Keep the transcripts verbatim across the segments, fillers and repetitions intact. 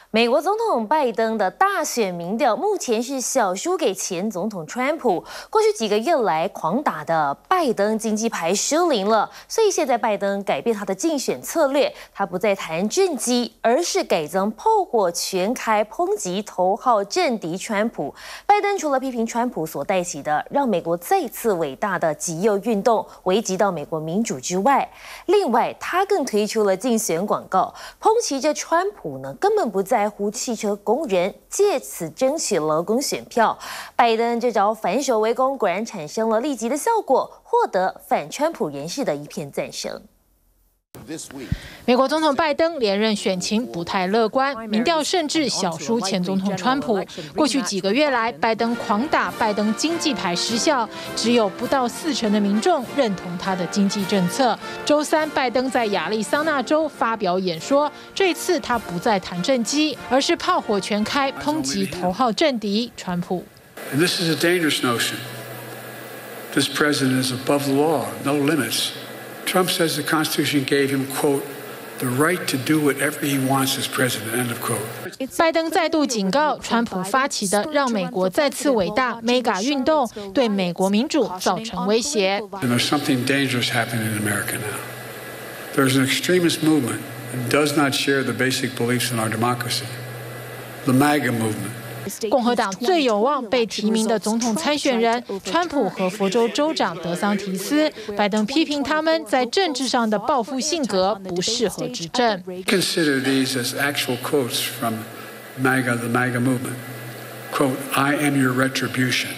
美国总统拜登的大选民调目前是小输给前总统川普。过去几个月来狂打的拜登经济牌失灵了，所以现在拜登改变他的竞选策略，他不再谈政绩，而是改增炮火全开抨击头号政敌川普。拜登除了批评川普所带起的让美国再次伟大的极右运动危及到美国民主之外，另外他更推出了竞选广告，抨击着川普呢根本不在。在乎汽车工人，借此争取劳工选票。拜登这招反手为攻，果然产生了立即的效果，获得反川普人士的一片赞声。 美国总统拜登连任选情不太乐观，民调甚至小输前总统川普。过去几个月来，拜登狂打拜登经济牌失效，只有不到四成的民众认同他的经济政策。周三，拜登在亚利桑那州发表演说，这次他不再谈政绩，而是炮火全开抨击头号政敌川普。 This is a dangerous notion. This president is above the law, no limits. Trump says the Constitution gave him, quote, the right to do whatever he wants as president, end of quote. 拜登再度警告，川普发起的让美国再次伟大 mega 运动对美国民主造成威胁。 And there's something dangerous happening in America now. There's an extremist movement that does not share the basic beliefs in our democracy. The MAGA movement. 共和党最有望被提名的总统参选人川普和佛州州长德桑提斯，拜登批评他们在政治上的报复性格不适合执政。 Consider these as actual quotes from MAGA, the MAGA movement. Quote, I am your retribution.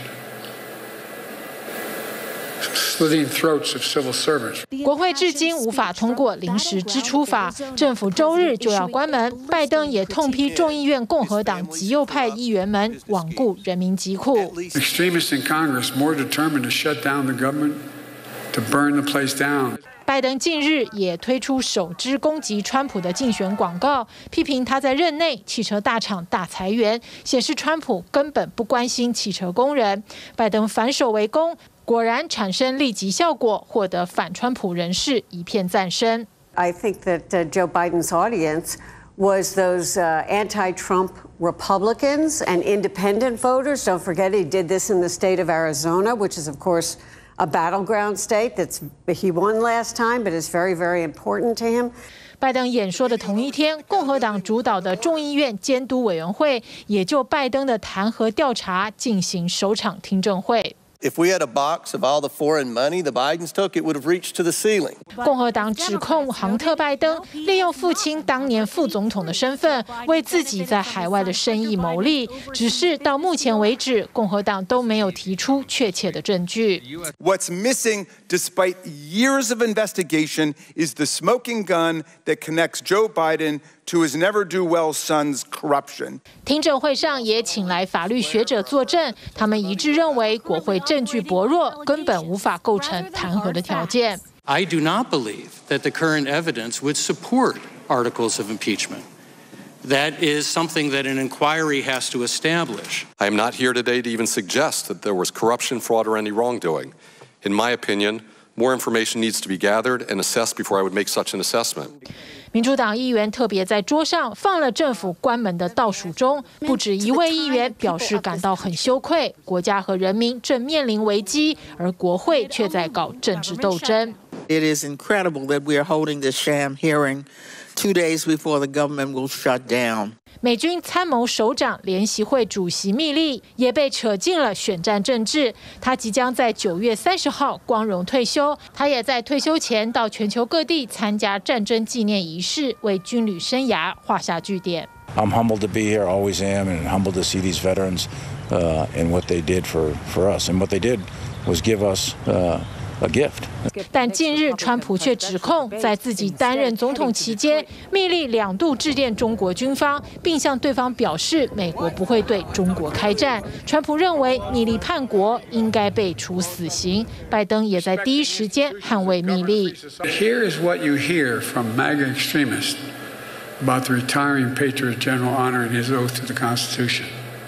Slitting throats of civil servants. 国会至今无法通过临时支出法，政府周日就要关门。拜登也痛批众议院共和党极右派议员们罔顾人民疾苦。 Extremists in Congress more determined to shut down the government, to burn the place down. 拜登近日也推出首支攻击川普的竞选广告，批评他在任内汽车大厂大裁员，显示川普根本不关心汽车工人。拜登反手为攻，果然产生立即效果，获得反川普人士一片赞声。 I think that uh, Joe Biden's audience was those uh, anti-Trump Republicans and independent voters. Don't forget he did this in the state of Arizona, which is, of course, a battleground state that's he won last time, but is very, very important to him. 拜登演说的同一天，共和党主导的众议院监督委员会也就拜登的弹劾调查进行首场听证会。 If we had a box of all the foreign money the Bidens took, it would have reached to the ceiling. 共和党指控杭特·拜登利用父亲当年副总统的身份，为自己在海外的生意牟利。只是到目前为止，共和党都没有提出确切的证据。 What's missing, despite years of investigation, is the smoking gun that connects Joe Biden to his never-do-well son's corruption. 听证会上也请来法律学者作证，他们一致认为国会证据薄弱，根本无法构成弹劾的条件。 I do not believe that the current evidence would support articles of impeachment. That is something that an inquiry has to establish. I am not here today to even suggest that there was corruption, fraud, or any wrongdoing. In my opinion, more information needs to be gathered and assessed before I would make such an assessment. 民主党议员特别在桌上放了政府关门的倒数钟，不止一位议员表示感到很羞愧，国家和人民正面临危机，而国会却在搞政治斗争。 It is incredible that we are holding this sham hearing two days before the government will shut down. 美军参谋首长联席会主席密利也被扯进了选战政治。他即将在九月三十号光荣退休，他也在退休前到全球各地参加战争纪念仪式，为军旅生涯画下句点。 I'm humbled to be here, always am, and humbled to see these veterans uh, and what they did for, for us. And what they did was give us uh, a gift. 但近日，川普却指控，在自己担任总统期间，密利两度致电中国军方，并向对方表示美国不会对中国开战。川普认为密利叛国，应该被处死刑。拜登也在第一时间捍卫密利。 Here is what you hear from MAGA extremists about the retiring Patriot General honoring his oath to the Constitution.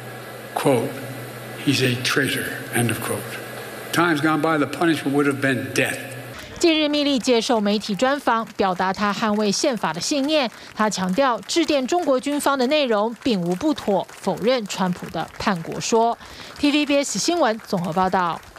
Quote, he's a traitor, end of quote. Times gone by, the punishment would have been death. 近日，密利接受媒体专访，表达他捍卫宪法的信念。他强调，致电中国军方的内容并无不妥，否认川普的叛国说。T V B S 新闻综合报道。